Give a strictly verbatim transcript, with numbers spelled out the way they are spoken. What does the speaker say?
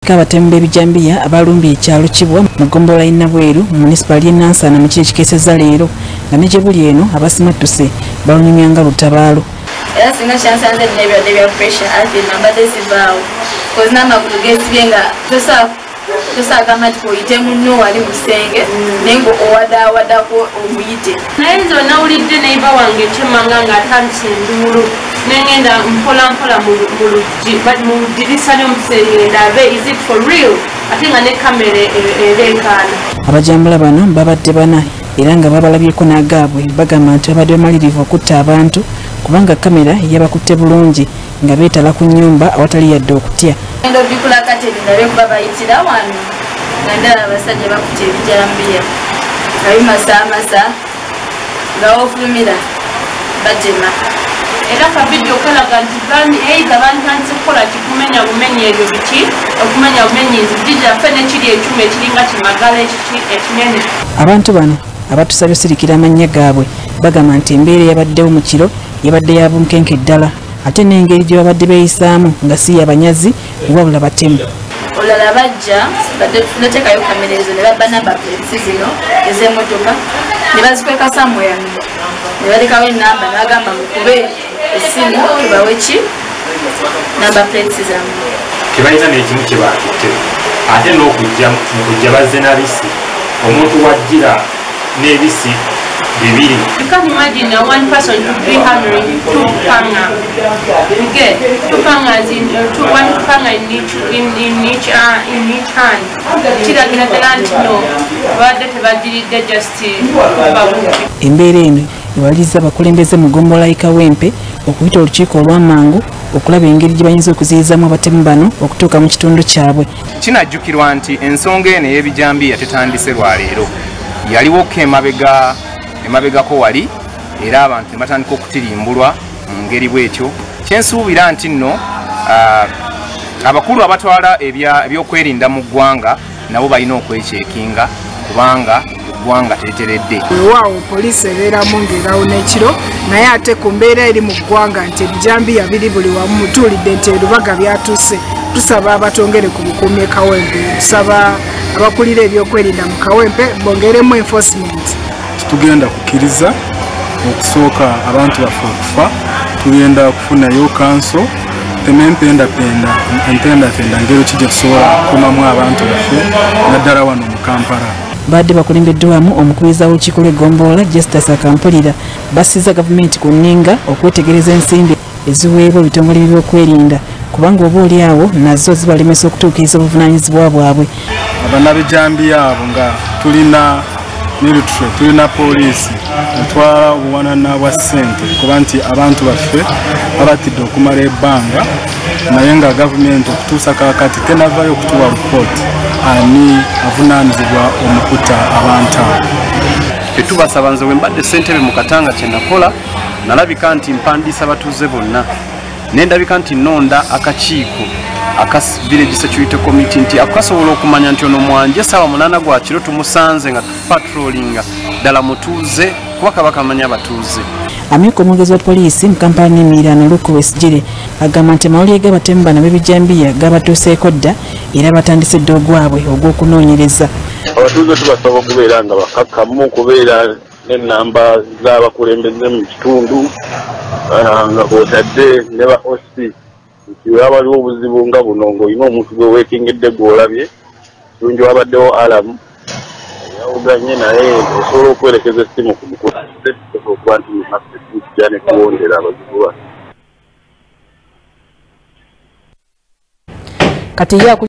Kabatembe bijambiya abalumbi ekyalo kibwa mu gombola inabweru mu municipal y'Nansana mu kiri kikeseza leero nga ne gyebuli eno abasimatuse balumyanga lutabaalo. Era singa kyansanze nebyo nebyo pressure ati namba desibao cause nama kugesi byenga tosa tosa kama tikoyite munno wali musenge nengo owada wada ko omuyite nayenzo nawulidde neiba wange kimanga nga atandise ndulu nengenda mpola mpola mu muluji bali mu dirisa ly'omusenge ndabe is it for real ate nga ne kamera erenkana. Abajambula bano babadde bana era nga babalabyeko n'agaabwe bagamba nti babadde bamalirivu okutta abantu kubanga kamera yabakutte bulungi nga beetala ku nnyumba awatali yadde okutya. Endo bikula kateni nabe kuba bayitira wano nga ndala abasajja bakutte ebijambiya abimasaamasa nga ofulumira batema era kabidio kalaga nti bani eiga bantandise kukola kikumenya bumenyi ebyo biki okumenya bumenyi nzijja ffe nekiri ekyuma ekiringa kimagala ekinene. Abantu bano abatusabye sirikira amannya gaabwe bagamba nti embeera yabaddewo mu kiro yabadde ya bunkenke ddala ate n'engeri gye babadde beeyisaamu nga si yabanyazi wabula batemu. Olala bajja bateekayo kamera ezo ne babba namba plates zino ez'emmotoka ne bazikweka somewhere ne balekawo enamba ne bagamba mukube essimu tubawe ki namba plates zamu. Tebalina n'ekimu kye baatutte ate n'okujja mukujja bazze na bisi omuntu wajjira n'ebisi bibiri. You can imagine uh, one person to be hammering two panga. You get two pangas in uh, two one panga in each in in each uh, in each hand. Chira kina talent no. Bade tebadilide just babu. Embeera eno ewaliza abakulembeze mu gombola ikawempe okuyita olukiiko olw'amangu okulaba engeri gye bayinza okuziyizamu abatemu bano okutuuka mu kitundu kyabwe. Kinajjukirwa nti ensonga eno ey'ebijambiya tetandise lwaleero. Yaliwo ko emabega emabegako wali era abantu ne batandika okutirimbulwa mu ngeri bwetyo. Kyensuubira nti nno uh, abakulu abatwala ebyokwerinda mu ggwanga nabo balina okwekyekinga kubanga eggwanga teriteredde. Waawo poliisi ebeeramu ng'erawo n'ekiro naye ate ku mbeera eri mu ggwanga nti ebijambiya biri buli wamu mutuulidde nti ebibaga byatuuse. Tusaba abatongere ku bukuumi e Kawempe, tusaba abakulira ebyokwerinda mu Kawempe bongeremu enforcement. Tugenda kukkiriza okusooka abantu baffe okufa, tugenda kufunayo kanso temempendapenda empendapenda ngero ki gye tusobola kukuumamu abantu baffe naddala wano mu Kampala. Badde bakulembeddwamu omukubiriza w'olukiiko lw'eggombolola Justus Akampulira bassizza gavumenti ku nninga okwetegereza ensimbi eziweebwa ebitongole by'ebyokwerinda kubanga oba oli awo nazo zibalemesa okutuukiriza obuvunaanyizibwa bwabwe. Abannabijambiya abo nga tulina military tulina poliisi etwala obuwanana bwa ssente kuba nti abantu baffe babatidde okumala ebbanga naye nga gavumenti okutuusa kaakati tenavayo okutuwa ripooti ani avunaanyizibwa omukuta abantu abo. Tetubasaba nze bwe mbadde ssentebe mu Katanga kye nakola nalabika nti mpandiisa batuuze bonna nendabika nti nonda akakiiko aka village security committee nti akasobola okumanya nti ono mwanje sawa munana gwa kiro tumusanze nga patrollinga ddala mutuuze kuba kabaka amanya batuuze. Amyuka omwogezi wa poliisi mu Kampala n'Emirano Lukuwesijire agamba nti amawulire g'abatemu bano b'ebijambiya gabatuuseeko dda era batandise dda ogwabwe ogw'okunoonyereza. Abatuuze tubasaba okubeera nga bakakkamu okubeera n'ennamba z'abakulembeze mu kitundu nga kw'otadde ne ba O C nti wabaliwo obuzibu nga buno ng'olina omuntu gwe weekingidde gw'olabye kirungi wabaddewo alamu yawuganye naye osobola okwerekeza essimu ku mukutu okuba nti mukajja ne kuwondera abazibu bano. Kati